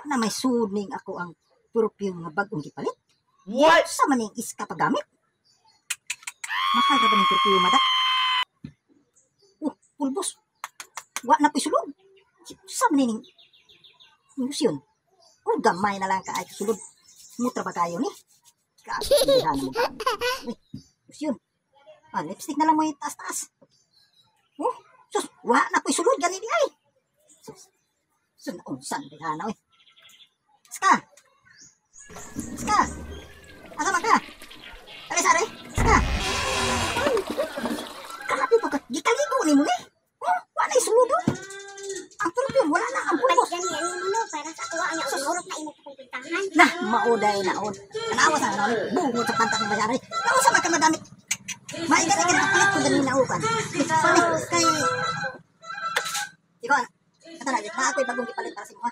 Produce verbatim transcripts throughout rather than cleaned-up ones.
na may suning ako ang perfume nga bagong gipalit. What? Sa maning iska pagamit. Mahal ka ba ng perfume mada? Oh, pulbos. Wa na pisulod. Sa maning ilusyon. Oh, gamay na lang ka ay sulod. Mutra ba kayo ni? Kapihan mo ka. Uy, ilusyon. Ah, lipstick na lang mo yung taas-taas. Oh, sus, wa na pisulod ganito ay. Sus, sus, naunsan, bihana, oy. Ska! Ska! Asa man ka? Kali sari? Ska! Grabe po ka, gikaligo ni mo ni. Oh, wala yung suludo. Ang perfume, wala na ang pulbos. Gani, ano mo no, para sa tuwa ang urot na imo pupuntahan. Nah, mauday naon. Kanawa sa ano, bungo sa pantat ng bayari. Kanawa sa magkamadamit. May gani ka nakapalit ko ganun naupan. Sorry, kay... Ikaw, kata na, na ako'y bagong ipalit para sa imo.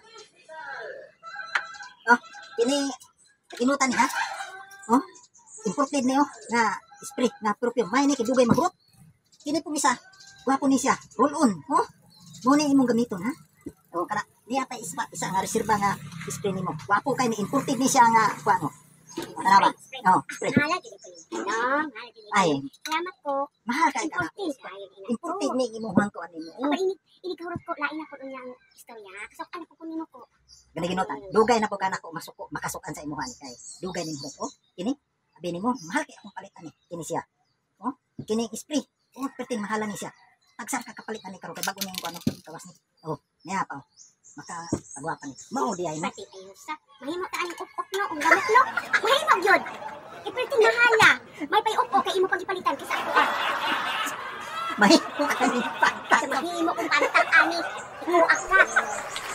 Oh, ini inutan niya. Oh, imported niyo nga spray nga perfume. May ni kidugay magrot. Kini po isa. Wapo ni siya. Roll on. Oh, muna imong gamiton ha. Oh, kana niya pa isa isa nga reserba nga spray nimo. Wapo kay ni imported ni siya nga kuano. Tara ba? Oh, spray. Mahal gid ko yun. Mahal gid. Ay, Salamat po. mahal kay kana. Imported kayo. Imported ni imong hangko nimo. Aba ini ini kahurot ko lain ako unyang istorya. Kasok ano ko kunin ko. Gani ginutan. Dugay na po kana ko masuko makasukan sa imuhan kay. Dugay nimo oh. Kini abi nimo mahal kay akong palitan ni. Kini siya. Oh, kini spray. Oh, pertin mahalan ni siya. Tagsar ka kapalitan ni karo kay bago ning kuano kawas ni. Oh, niya pa. Maka pagwapan ni. Mao di ay no. Pati ayo sa mahimo ta ang upok no, ang gamot no. Mahimo gyud. Ipertin mahala. May pay upok kay imo pagipalitan kisa ako. May ko kani Sa mahimo kung pantak ani. Imuak ka.